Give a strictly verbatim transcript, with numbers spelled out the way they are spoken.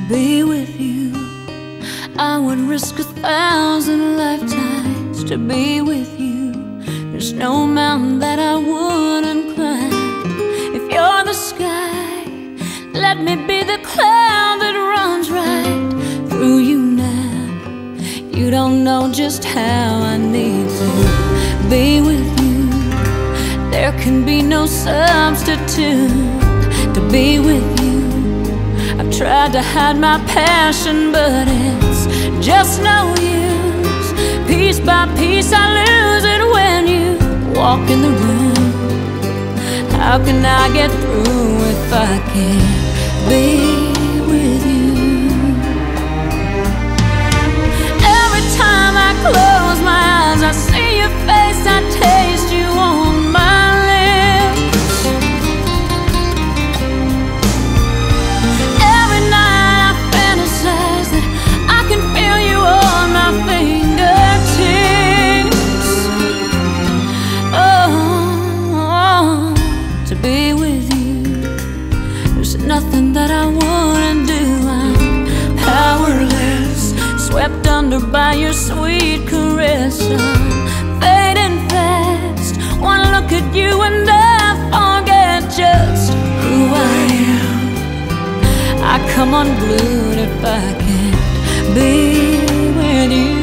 be with you. I would risk a thousand lifetimes to be with you. There's no mountain that I wouldn't climb. If you're the sky, let me be the cloud that runs right through you now. You don't know just how I need to be with you. There can be no substitute to be with you. I've tried to hide my passion, but it's just no use. Piece by piece I lose it when you walk in the room. How can I get through if I can't be with you? Every time I close my eyes, I see your face, I taste you on my lips. Every night I fantasize that I can feel you on my fingertips. Oh, to be with you, there's nothing that I wouldn't do. I'm powerless, swept under by your sweet caress. I'm fading fast, one look at you and I forget just who I am. I come unglued if I can't be with you.